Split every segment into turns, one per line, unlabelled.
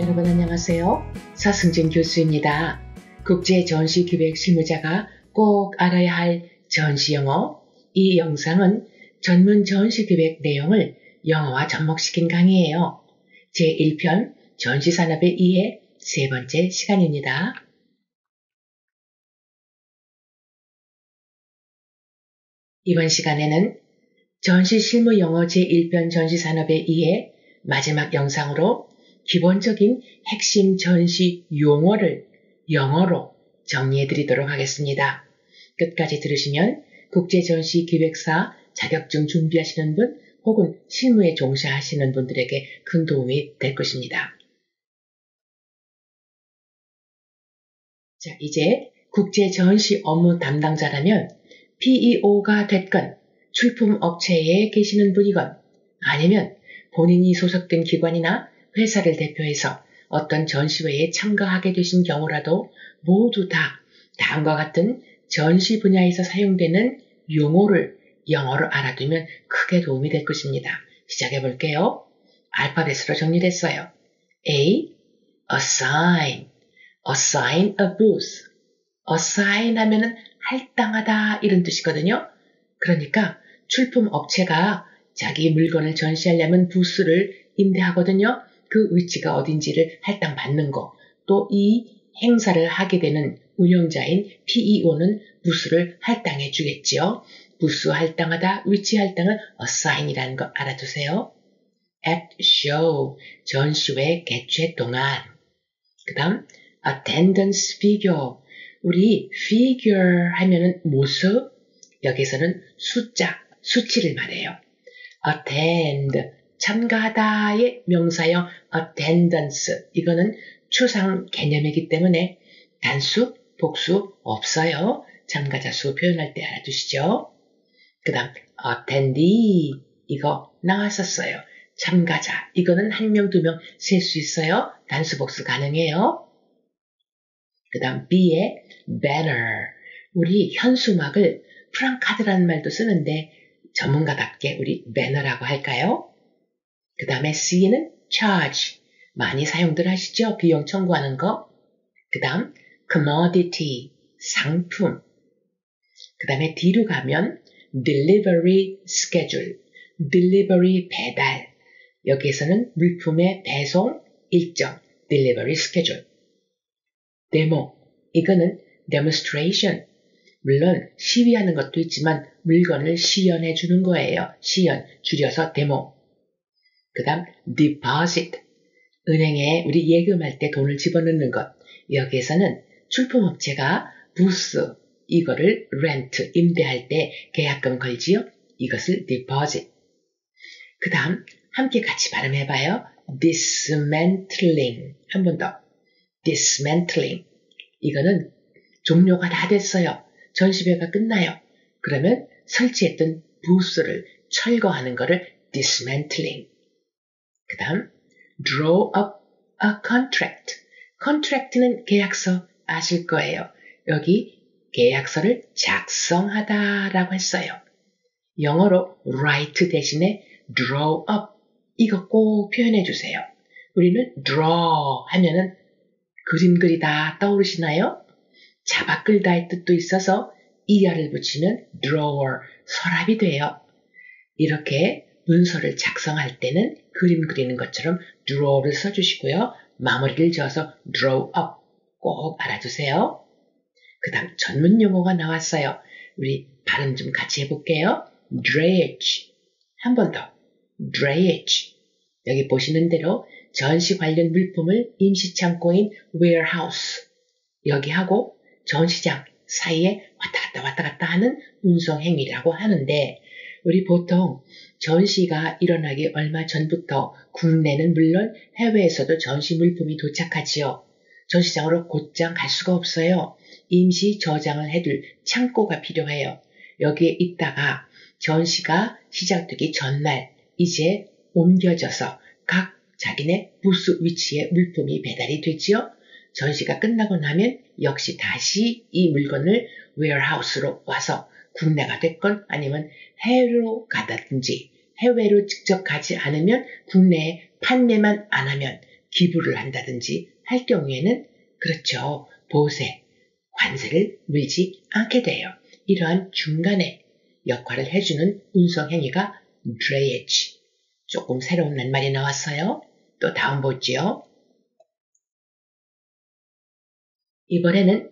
여러분 안녕하세요. 서승진 교수입니다. 국제전시기획 실무자가 꼭 알아야 할 전시영어. 이 영상은 전문 전시기획 내용을 영어화 접목시킨 강의예요. 제1편 전시산업의 이해 세 번째 시간입니다. 이번 시간에는 전시실무영어 제1편 전시산업의 이해 마지막 영상으로 기본적인 핵심 전시 용어를 영어로 정리해 드리도록 하겠습니다. 끝까지 들으시면 국제전시기획사 자격증 준비하시는 분 혹은 실무에 종사하시는 분들에게 큰 도움이 될 것입니다. 자, 이제 국제전시 업무 담당자라면 PEO가 됐건 출품업체에 계시는 분이건 아니면 본인이 소속된 기관이나 회사를 대표해서 어떤 전시회에 참가하게 되신 경우라도 모두 다 다음과 같은 전시 분야에서 사용되는 용어를 영어로 알아두면 크게 도움이 될 것입니다. 시작해 볼게요. 알파벳으로 정리됐어요. A. Assign. Assign a booth. Assign 하면은 할당하다 이런 뜻이거든요. 그러니까 출품 업체가 자기 물건을 전시하려면 부스를 임대하거든요. 그 위치가 어딘지를 할당받는 거. 또 이 행사를 하게 되는 운영자인 PEO는 부스를 할당해 주겠지요. 부스 할당하다, 위치 할당은 assign이라는 거 알아두세요. at show, 전시회 개최 동안. 그 다음 attendance figure. 우리 figure 하면은 모습, 여기서는 숫자, 수치를 말해요. attend, 참가하다의 명사형 attendance. 이거는 추상 개념이기 때문에 단수, 복수 없어요. 참가자 수 표현할 때 알아두시죠. 그 다음 attendee. 이거 나왔었어요. 참가자. 이거는 한 명, 두 명 셀 수 있어요. 단수, 복수 가능해요. 그 다음 B의 banner. 우리 현수막을 프랑카드라는 말도 쓰는데 전문가답게 우리 배너라고 할까요? 그 다음에 C는 charge. 많이 사용들 하시죠? 비용 청구하는 거. 그 다음 commodity. 상품. 그 다음에 D로 가면 delivery schedule. delivery 배달. 여기에서는 물품의 배송 일정. delivery schedule. 데모. 이거는 demonstration. 물론 시위하는 것도 있지만 물건을 시연해 주는 거예요. 시연, 줄여서 데모. 그 다음 deposit. 은행에 우리 예금할 때 돈을 집어넣는 것. 여기에서는 출품업체가 부스, 이거를 rent, 임대할 때 계약금 걸지요. 이것을 deposit. 그 다음 함께 같이 발음해봐요. dismantling. 한 번 더. dismantling. 이거는 종료가 다 됐어요. 전시회가 끝나요. 그러면 설치했던 부스를 철거하는 거를 dismantling. 그 다음 draw up a contract. contract는 계약서 아실 거예요. 여기 계약서를 작성하다라고 했어요. 영어로 write 대신에 draw up. 이거 꼭 표현해 주세요. 우리는 draw 하면은 그림 그리다 떠오르시나요? 잡아 끌다의 뜻도 있어서 er를 붙이면 drawer, 서랍이 돼요. 이렇게 문서를 작성할 때는 그림 그리는 것처럼 draw를 써주시고요. 마무리를 지어서 draw up 꼭 알아두세요. 그 다음 전문 용어가 나왔어요. 우리 발음 좀 같이 해볼게요. drayage. 한 번 더. drayage. 여기 보시는 대로 전시 관련 물품을 임시창고인 warehouse. 여기 하고 전시장 사이에 왔다 갔다 하는 운송 행위라고 하는데 우리 보통 전시가 일어나기 얼마 전부터 국내는 물론 해외에서도 전시 물품이 도착하지요. 전시장으로 곧장 갈 수가 없어요. 임시 저장을 해둘 창고가 필요해요. 여기에 있다가 전시가 시작되기 전날 이제 옮겨져서 각 자기네 부스 위치에 물품이 배달이 되지요. 전시가 끝나고 나면 역시 다시 이 물건을 웨어하우스로 와서 국내가 됐건 아니면 해외로 가다든지 해외로 직접 가지 않으면 국내에 판매만 안 하면 기부를 한다든지 할 경우에는 그렇죠. 보세, 관세를 물지 않게 돼요. 이러한 중간에 역할을 해주는 운송행위가 drayage. 조금 새로운 낱말이 나왔어요. 또 다음 보죠. 이번에는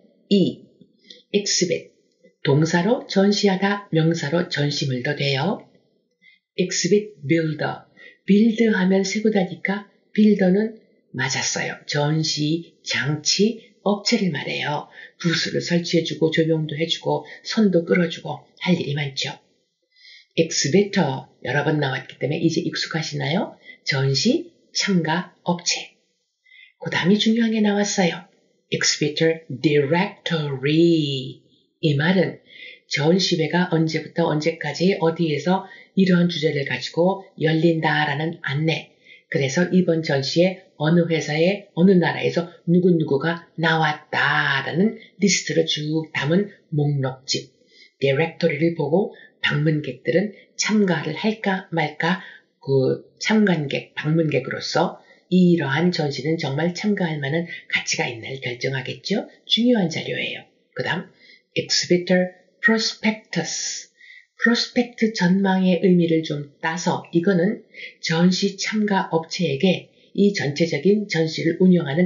exhibit. 동사로 전시하다, 명사로 전시물도 돼요. exhibit builder. 빌드 하면 세고다니까 빌더는 맞았어요. 전시, 장치, 업체를 말해요. 부스를 설치해주고 조명도 해주고 선도 끌어주고 할 일이 많죠. exhibitor 여러 번 나왔기 때문에 이제 익숙하시나요? 전시, 참가, 업체. 그 다음이 중요한 게 나왔어요. exhibitor directory. 이 말은 전시회가 언제부터 언제까지 어디에서 이러한 주제를 가지고 열린다라는 안내. 그래서 이번 전시에 어느 회사에 어느 나라에서 누구누구가 나왔다라는 리스트를 쭉 담은 목록집. 디렉토리를 보고 방문객들은 참가를 할까 말까 그 참관객, 방문객으로서 이러한 전시는 정말 참가할 만한 가치가 있나를 결정하겠죠. 중요한 자료예요. 그 다음 exhibitor prospectus. 프로스펙트 전망의 의미를 좀 따서 이거는 전시 참가 업체에게 이 전체적인 전시를 운영하는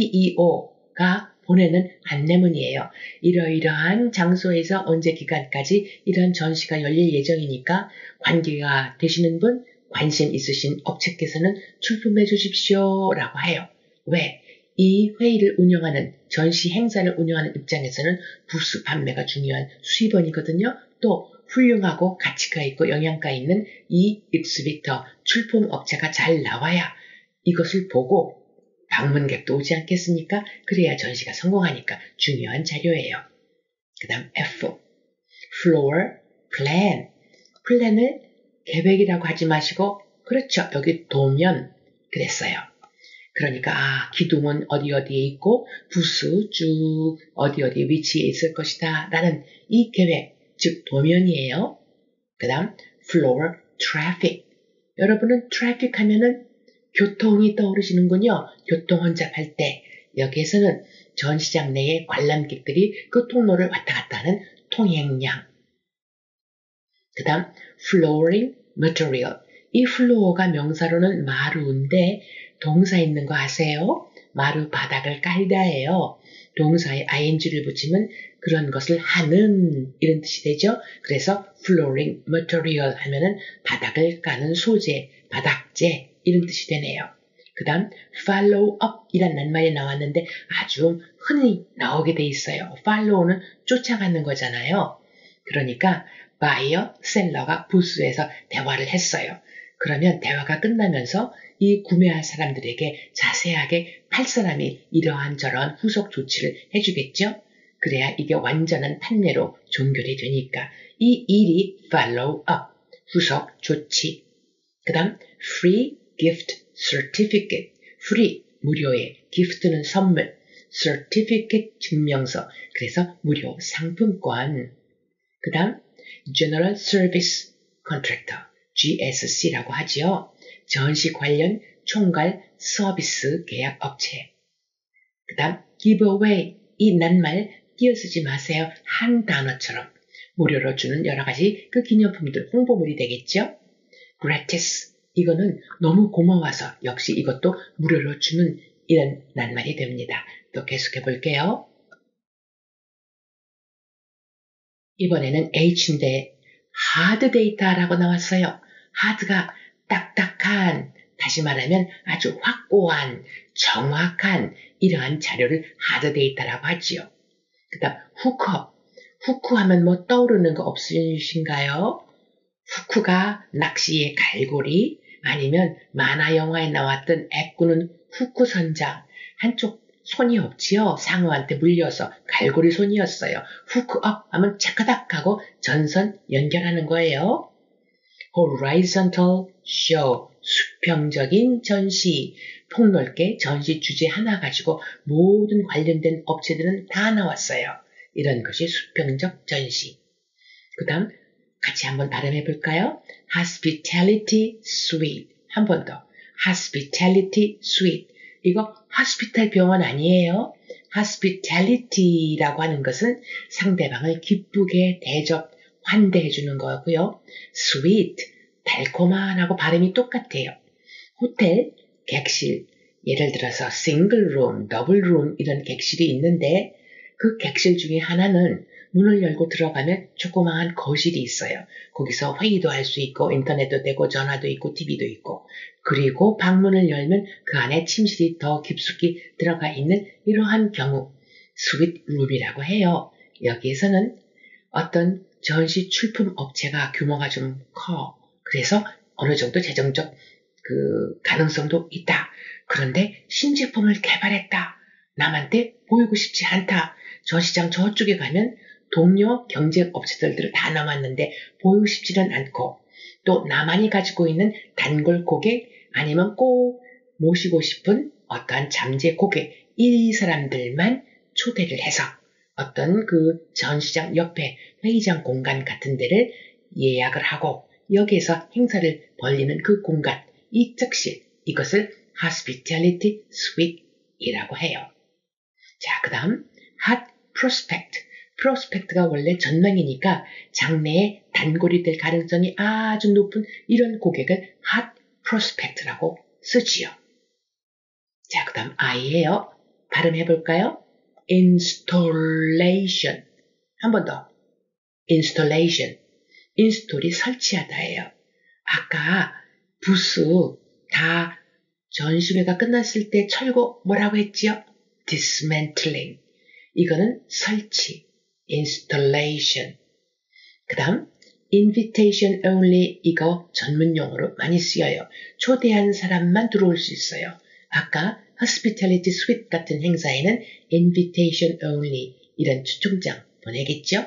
PEO가 보내는 안내문이에요. 이러이러한 장소에서 언제 기간까지 이런 전시가 열릴 예정이니까 관계가 되시는 분, 관심 있으신 업체께서는 출품해 주십시오 라고 해요. 왜? 이 회의를 운영하는 전시 행사를 운영하는 입장에서는 부스 판매가 중요한 수입원이거든요. 또 훌륭하고 가치가 있고 영양가 있는 이 익스비터 출품 업체가 잘 나와야 이것을 보고 방문객도 오지 않겠습니까? 그래야 전시가 성공하니까 중요한 자료예요. 그 다음 F. Floor Plan. 플랜을 계획이라고 하지 마시고 그렇죠. 여기 도면 그랬어요. 그러니까 기둥은 어디에 있고 부스 쭉 어디에 위치해 있을 것이다 라는 이 계획, 즉 도면이에요. 그 다음 floor traffic. 여러분은 트래픽 하면은 교통이 떠오르시는군요. 교통 혼잡할 때 여기에서는 전시장 내에 관람객들이 그 통로를 왔다 갔다 하는 통행량. 그 다음 flooring material. 이 플로어가 명사로는 마루인데 동사 있는 거 아세요? 마루 바닥을 깔다예요. 동사에 ing를 붙이면 그런 것을 하는 이런 뜻이 되죠. 그래서 flooring material 하면은 바닥을 까는 소재, 바닥재 이런 뜻이 되네요. 그 다음 follow up 이란 낱말이 나왔는데 아주 흔히 나오게 돼 있어요. follow는 쫓아가는 거잖아요. 그러니까 바이어, 셀러가 부스에서 대화를 했어요. 그러면 대화가 끝나면서 이 구매할 사람들에게 자세하게 팔 사람이 이러한 저러한 후속 조치를 해주겠죠. 그래야 이게 완전한 판매로 종결이 되니까 이 일이 follow up, 후속 조치. 그 다음 free gift certificate. free, 무료의, gift는 선물, certificate 증명서, 그래서 무료 상품권. 그 다음 general service contractor, GSC라고 하지요. 전시 관련 총괄 서비스 계약 업체. 그 다음 giveaway, 이 낱말 띄어쓰지 마세요. 한 단어처럼 무료로 주는 여러 가지 그 기념품들 홍보물이 되겠죠. gratis, 이거는 너무 고마워서 역시 이것도 무료로 주는 이런 낱말이 됩니다. 또 계속해 볼게요. 이번에는 H인데 하드 데이터라고 나왔어요. 하드가 딱딱한, 다시 말하면 아주 확고한, 정확한 이러한 자료를 하드 데이터라고 하지요. 그 다음 후커. 후크 하면 뭐 떠오르는 거 없으신가요? 후크가 낚시의 갈고리, 아니면 만화 영화에 나왔던 애꾸는 후크 선장. 한쪽 손이 없지요. 상어한테 물려서 갈고리 손이었어요. 후크업 하면 차카닥 하고 전선 연결하는 거예요. horizontal show, 수평적인 전시. 폭넓게 전시 주제 하나 가지고 모든 관련된 업체들은 다 나왔어요. 이런 것이 수평적 전시. 그 다음 같이 한번 발음해 볼까요? hospitality suite. 한 번 더. hospitality suite. 이거 hospital 병원 아니에요. hospitality라고 하는 것은 상대방을 기쁘게 대접, 환대해주는 거고요. sweet, 달콤한하고 발음이 똑같아요. 호텔, 객실, 예를 들어서 싱글 룸, 더블 룸 이런 객실이 있는데 그 객실 중에 하나는 문을 열고 들어가면 조그마한 거실이 있어요. 거기서 회의도 할 수 있고 인터넷도 되고 전화도 있고 TV도 있고 그리고 방문을 열면 그 안에 침실이 더 깊숙이 들어가 있는 이러한 경우 스윗 룸이라고 해요. 여기에서는 어떤 전시 출품 업체가 규모가 좀 커. 그래서 어느 정도 재정적 가능성도 있다. 그런데 신제품을 개발했다. 남한테 보이고 싶지 않다. 저 시장 저쪽에 가면 동료 경쟁업체들을 다 남았는데 보이고 싶지는 않고 또 나만이 가지고 있는 단골 고객 아니면 꼭 모시고 싶은 어떠한 잠재 고객 이 사람들만 초대를 해서 어떤 전시장 옆에 회의장 공간 같은 데를 예약을 하고 여기에서 행사를 벌리는 그 공간 이 객실 이것을 hospitality suite이라고 해요. 자, 그 다음 hot prospect. 프로스펙트가 원래 전망이니까 장래에 단골이 될 가능성이 아주 높은 이런 고객을 hot prospect라고 쓰지요. 자, 그 다음 I예요. 발음해볼까요? installation. 한 번 더. installation. 인스톨이 설치하다예요. 아까 부스 다 전시회가 끝났을 때 철거 뭐라고 했지요? dismantling. 이거는 설치. installation. 그 다음 invitation only 이거 전문용어로 많이 쓰여요. 초대한 사람만 들어올 수 있어요. 아까 hospitality suite 같은 행사에는 invitation only 이런 초청장 보내겠죠?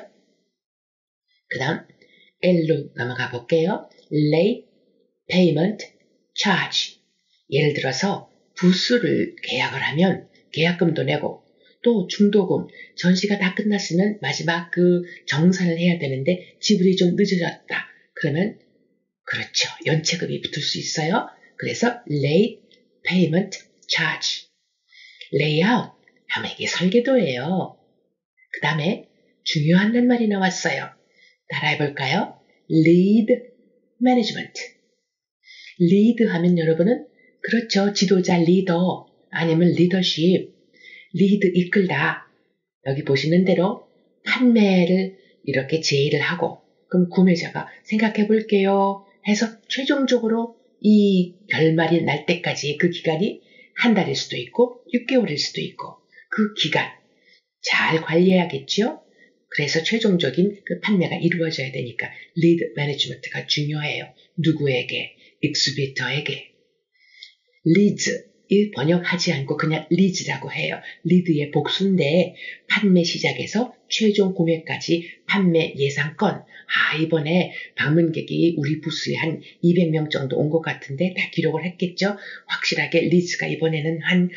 그 다음 L로 넘어가 볼게요. late payment charge. 예를 들어서 부스를 계약을 하면 계약금도 내고 또 중도금, 전시가 다 끝났으면 마지막 정산을 해야 되는데 지불이 좀 늦어졌다. 그러면 그렇죠. 연체금이 붙을 수 있어요. 그래서 late payment charge. layout 하면 이게 설계도예요. 그 다음에 중요한 낱말이 나왔어요. 따라해볼까요? lead management. lead 하면 여러분은 그렇죠. 지도자 리더 아니면 리더십. 리드 이끌다. 여기 보시는 대로 판매를 이렇게 제의를 하고 그럼 구매자가 생각해 볼게요 해서 최종적으로 이 결말이 날 때까지 그 기간이 한 달일 수도 있고 6개월일 수도 있고 그 기간 잘 관리해야겠죠. 그래서 최종적인 그 판매가 이루어져야 되니까 리드 매니지먼트가 중요해요. 누구에게? 익스비터에게. 리즈 이 번역하지 않고 그냥 리즈라고 해요. 리드의 복수인데 판매 시작에서 최종 구매까지 판매 예상건. 이번에 방문객이 우리 부스에 한 200명 정도 온 것 같은데 다 기록을 했겠죠. 확실하게 리즈가 이번에는 한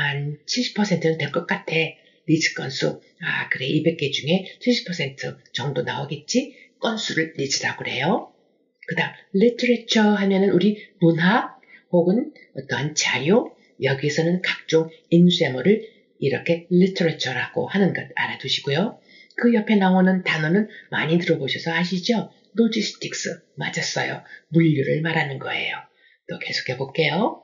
70%는 될 것 같아. 리즈 건수. 그래 200개 중에 70% 정도 나오겠지. 건수를 리즈라고 그래요. 그 다음 literature 하면은 우리 문학 혹은 어떠한 자료 여기에서는 각종 인쇄물을 이렇게 literature라고 하는 것 알아두시고요. 그 옆에 나오는 단어는 많이 들어보셔서 아시죠? logistics 맞았어요. 물류를 말하는 거예요. 또 계속해 볼게요.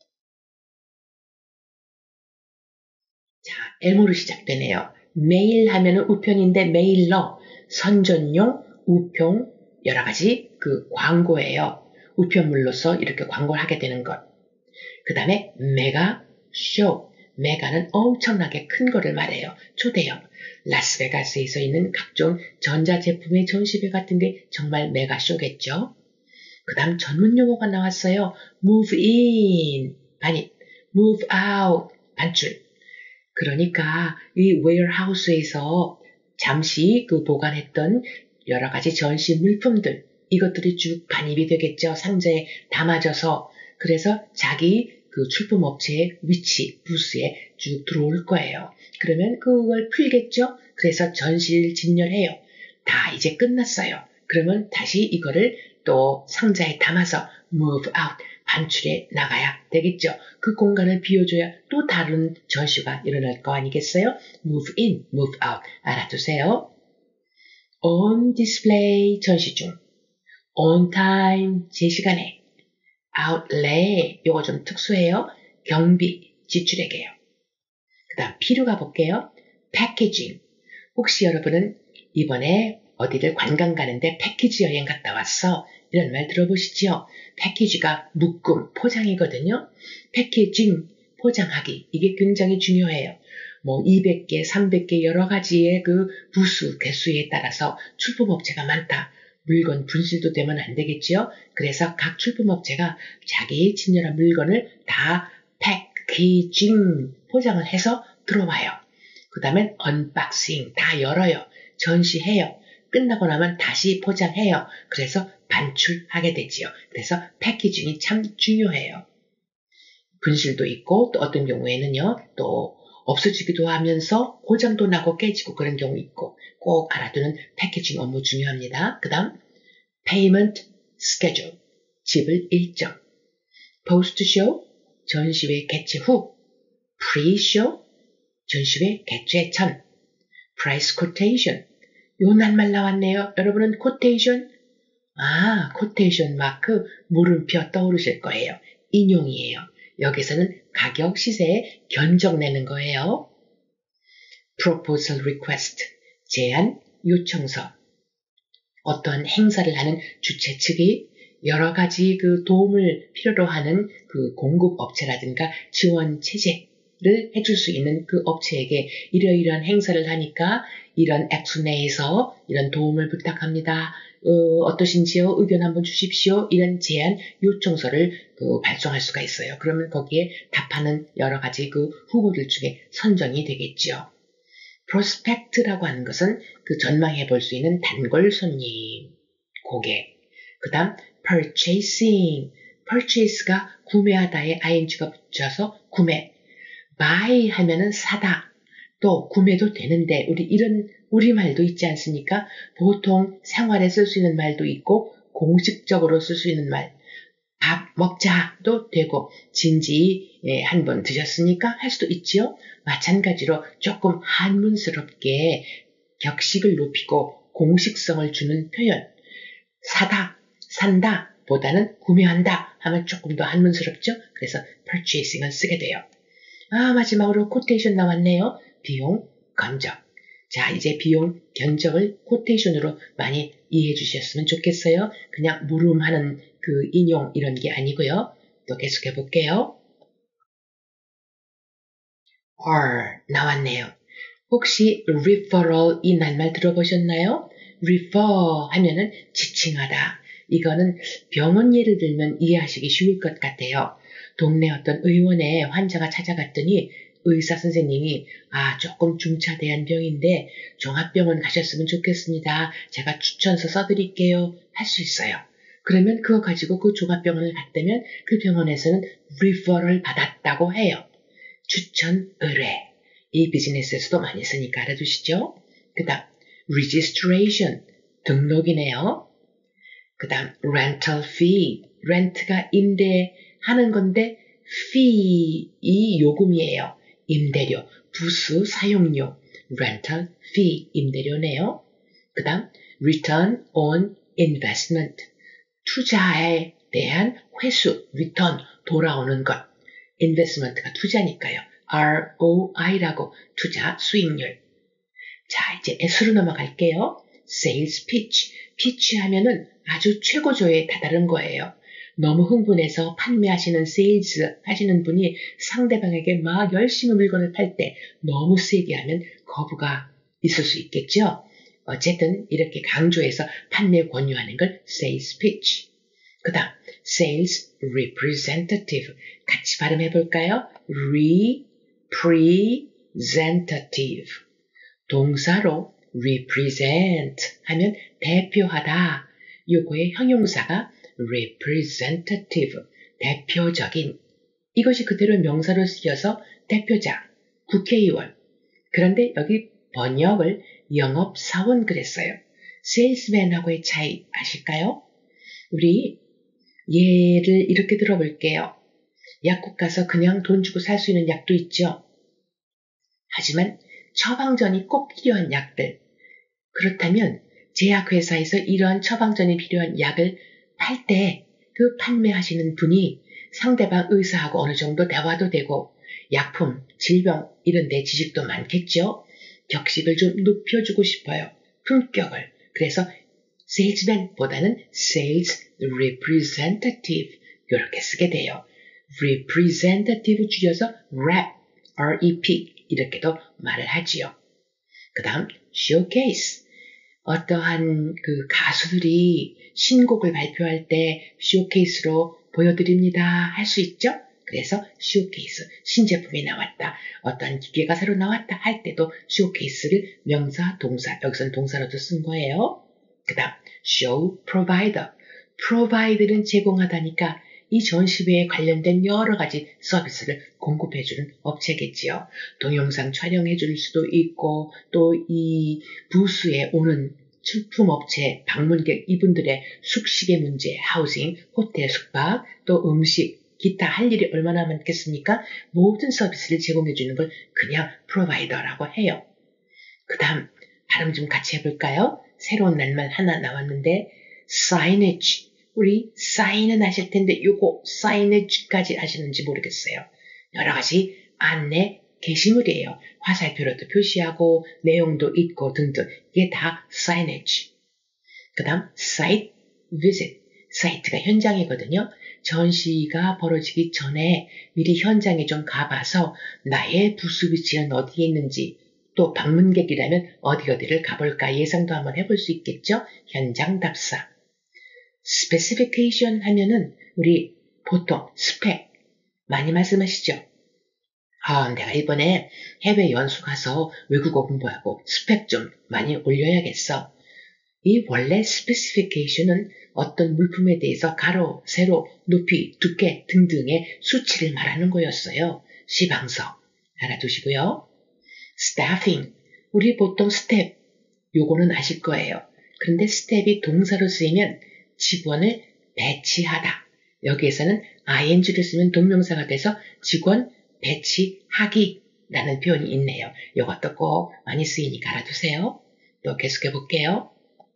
자, M으로 시작되네요. 메일 하면은 우편인데 메일러, 선전용, 우편 여러 가지 광고예요. 우편물로서 이렇게 광고를 하게 되는 것. 그 다음에 메가 쇼. 메가는 엄청나게 큰 거를 말해요. 초대형. 라스베가스에서 있는 각종 전자제품의 전시회 같은 게 정말 메가 쇼겠죠. 그 다음 전문 용어가 나왔어요. move in, 반입. move out, 반출. 그러니까 이 웨어하우스에서 잠시 보관했던 여러 가지 전시 물품들 이것들이 쭉 반입이 되겠죠. 상자에 담아져서. 그래서 자기 출품 업체의 위치, 부스에 쭉 들어올 거예요. 그러면 그걸 풀겠죠? 그래서 전시를 진열해요. 다 이제 끝났어요. 그러면 다시 이거를 또 상자에 담아서 move out, 반출해 나가야 되겠죠. 그 공간을 비워줘야 또 다른 전시가 일어날 거 아니겠어요? move in, move out 알아두세요. on display 전시 중, on time 제 시간에, outlay 요거 좀 특수해요. 경비 지출액이에요. 그 다음 P로 가볼게요. 패키징. 혹시 여러분은 이번에 어디를 관광 가는데 패키지 여행 갔다 왔어? 이런 말 들어보시죠? 패키지가 묶음, 포장이거든요. 패키징, 포장하기. 이게 굉장히 중요해요. 뭐 200개, 300개 여러 가지의 그 부수, 개수에 따라서 출품업체가 많다. 물건 분실도 되면 안 되겠지요? 그래서 각 출품업체가 자기 친절한 물건을 다 패키징, 포장을 해서 들어와요. 그 다음엔 언박싱, 다 열어요. 전시해요. 끝나고 나면 다시 포장해요. 그래서 반출하게 되지요. 그래서 패키징이 참 중요해요. 분실도 있고 또 어떤 경우에는요. 또 없어지기도 하면서 고장도 나고 깨지고 그런 경우 있고 꼭 알아두는 패키징 업무 중요합니다. 그 다음 payment schedule, 지불 일정, post show, 전시회 개최 후, pre-show, 전시회 개최 전, price quotation, 요 낱말 나왔네요. 여러분은 quotation? quotation 마크 물음표 떠오르실 거예요. 인용이에요. 여기서는 가격 시세에 견적 내는 거예요. proposal request, 제안 요청서. 어떤 행사를 하는 주최 측이 여러 가지 그 도움을 필요로 하는 그 공급 업체라든가 지원 체제를 해줄 수 있는 그 업체에게 이러이러한 행사를 하니까 이런 액수 내에서 이런 도움을 부탁합니다. 어떠신지요? 의견 한번 주십시오. 이런 제안 요청서를 발송할 수가 있어요. 그러면 거기에 답하는 여러 가지 그 후보들 중에 선정이 되겠죠. 프로스펙트라고 하는 것은 그 전망해 볼 수 있는 단골 손님, 고객. 그 다음 purchasing, purchase가 구매하다에 ing가 붙여서 구매. buy 하면은 사다. 또 구매도 되는데 우리 이런 우리말도 있지 않습니까? 보통 생활에 쓸 수 있는 말도 있고 공식적으로 쓸 수 있는 말. 밥 먹자도 되고 진지 한번 드셨습니까? 할 수도 있지요. 마찬가지로 조금 한문스럽게 격식을 높이고 공식성을 주는 표현. 사다, 산다 보다는 구매한다 하면 조금 더 한문스럽죠. 그래서 purchasing을 쓰게 돼요. 마지막으로 quotation 나왔네요. 비용 견적. 자, 이제 비용 견적을 quotation으로 많이 이해해 주셨으면 좋겠어요. 그냥 물음하는 그 인용 이런 게 아니고요. 또 계속해 볼게요. R 나왔네요. 혹시 referral 이 낱말 들어보셨나요? refer 하면은 지칭하다. 이거는 병원 예를 들면 이해하시기 쉬울 것 같아요. 동네 어떤 의원에 환자가 찾아갔더니 의사 선생님이 조금 중차대한 병인데 종합병원 가셨으면 좋겠습니다. 제가 추천서 써드릴게요. 할 수 있어요. 그러면 그거 가지고 그 종합병원을 갔다면 그 병원에서는 referral 받았다고 해요. 추천 의뢰. 이 비즈니스에서도 많이 쓰니까 알아두시죠. 그 다음 registration, 등록이네요. 그 다음 rental fee, 렌트가 임대하는 건데 fee, 이 요금이에요. 임대료, 부수 사용료, rental fee, 임대료네요. 그 다음 return on investment, 투자에 대한 회수, return, 돌아오는 것. investment가 투자니까요. ROI라고 투자 수익률. 자, 이제 S로 넘어갈게요. sales pitch. pitch 하면은 아주 최고조에 다다른 거예요. 너무 흥분해서 판매하시는 세일즈 하시는 분이 상대방에게 막 열심히 물건을 팔 때 너무 세게 하면 거부가 있을 수 있겠죠. 어쨌든 이렇게 강조해서 판매 권유하는 걸 sales pitch. 그 다음 sales representative. 같이 발음해 볼까요? representative. 동사로 represent 하면 대표하다. 요거의 형용사가 representative, 대표적인. 이것이 그대로 명사로 쓰여서 대표자, 국회의원. 그런데 여기 번역을 영업사원 그랬어요. salesman하고의 차이 아실까요? 우리 예를 이렇게 들어볼게요. 약국 가서 그냥 돈 주고 살 수 있는 약도 있죠. 하지만 처방전이 꼭 필요한 약들. 그렇다면 제약회사에서 이러한 처방전이 필요한 약을 팔 때 그 판매하시는 분이 상대방 의사하고 어느 정도 대화도 되고 약품, 질병 이런 데 지식도 많겠죠. 격식을 좀 높여주고 싶어요. 품격을. 그래서 salesman보다는 sales representative 이렇게 쓰게 돼요. representative 줄여서 rep, R-E-P 이렇게도 말을 하지요. 그 다음 showcase. 어떠한 그 가수들이 신곡을 발표할 때 쇼케이스로 보여드립니다 할 수 있죠? 그래서 쇼케이스, 신제품이 나왔다, 어떠한 기계가 새로 나왔다 할 때도 쇼케이스를 명사, 동사, 여기서는 동사로도 쓴 거예요. 그 다음 show provider. provider는 제공하다니까 이 전시회에 관련된 여러 가지 서비스를 공급해주는 업체겠지요. 동영상 촬영해줄 수도 있고 또 이 부스에 오는 출품업체, 방문객 이분들의 숙식의 문제, 하우징, 호텔 숙박, 또 음식, 기타 할 일이 얼마나 많겠습니까? 모든 서비스를 제공해주는 걸 그냥 프로바이더라고 해요. 그 다음 발음 좀 같이 해볼까요? 새로운 낱말 하나 나왔는데 signage. 우리 사인은 하실 텐데 요거 signage까지 아시는지 모르겠어요. 여러 가지 안내 게시물이에요. 화살표로도 표시하고 내용도 있고 등등. 이게 다 signage. 그 다음 site visit. 사이트가 현장이거든요. 전시가 벌어지기 전에 미리 현장에 좀 가봐서 나의 부스 위치는 어디에 있는지 또 방문객이라면 어디를 가볼까 예상도 한번 해볼 수 있겠죠. 현장 답사. specification 하면은 우리 보통 스펙 많이 말씀하시죠. 내가 이번에 해외 연수 가서 외국어 공부하고 스펙 좀 많이 올려야겠어. 이 원래 specification은 어떤 물품에 대해서 가로, 세로, 높이, 두께 등등의 수치를 말하는 거였어요. 시방서 알아두시고요. staffing, 우리 보통 스텝, 요거는 아실 거예요. 그런데 스텝이 동사로 쓰이면 직원을 배치하다. 여기에서는 ing를 쓰면 동명사가 돼서 직원 배치하기 라는 표현이 있네요. 이것도 꼭 많이 쓰이니까 알아두세요. 또 계속해 볼게요.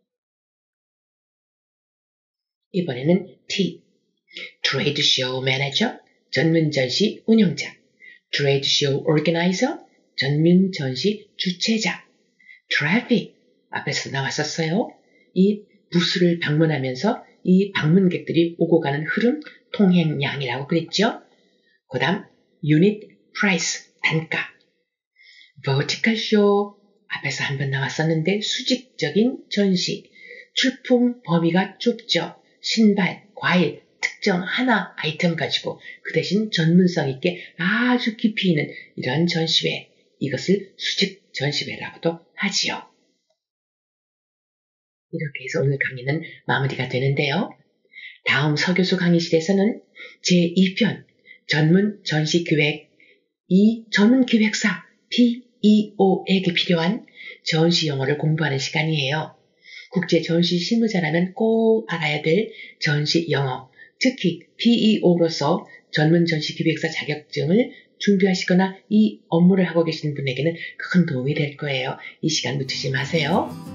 이번에는 T. Trade Show Manager, 전문전시 운영자. Trade Show Organizer, 전문전시 주최자. Traffic, 앞에서 나왔었어요. 이 부스를 방문하면서 이 방문객들이 오고 가는 흐름, 통행량이라고 그랬죠. 그 다음 Unit Price, 단가. Vertical Show, 앞에서 한번 나왔었는데 수직적인 전시. 출품 범위가 좁죠. 신발, 과일, 특정 하나 아이템 가지고 그 대신 전문성 있게 아주 깊이 있는 이런 전시회, 이것을 수직 전시회라고도 하지요. 이렇게 해서 오늘 강의는 마무리가 되는데요. 다음 서교수 강의실에서는 제2편 전문 전시기획, 이 전문기획사 PEO에게 필요한 전시 영어를 공부하는 시간이에요. 국제 전시 실무자라면 꼭 알아야 될 전시 영어, 특히 PEO로서 전문 전시 기획사 자격증을 준비하시거나 이 업무를 하고 계시는 분에게는 큰 도움이 될 거예요. 이 시간 놓치지 마세요.